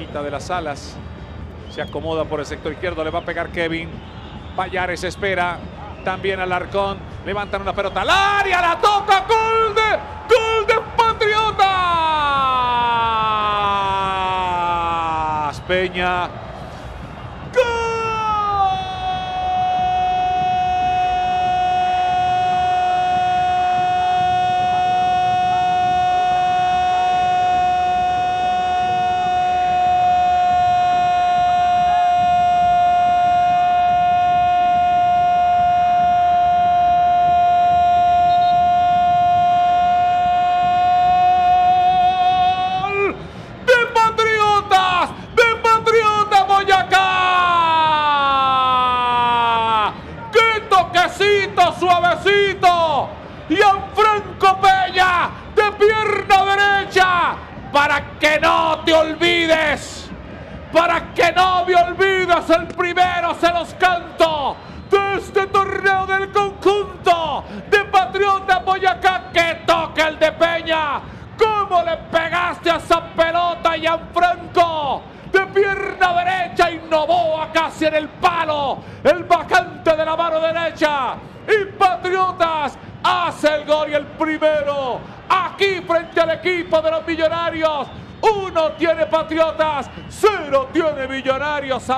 quita de las alas. Se acomoda por el sector izquierdo. Le va a pegar Kevin. Payares espera. También Alarcón. Levantan una pelota al área. La toca. ¡Gol de Patriotas! Peña. Suavecito, Gianfranco Peña de pierna derecha, para que no te olvides, el primero se los canto de este torneo del conjunto de Patriota Boyacá. Que toca el de Peña. ¿Cómo le pegaste a esa pelota, Gianfranco? De pierna derecha, innovó casi en el palo, el vacante de la mano derecha. Y Patriotas hace el gol, y el primero aquí frente al equipo de los Millonarios. 1 tiene Patriotas, 0 tiene Millonarios.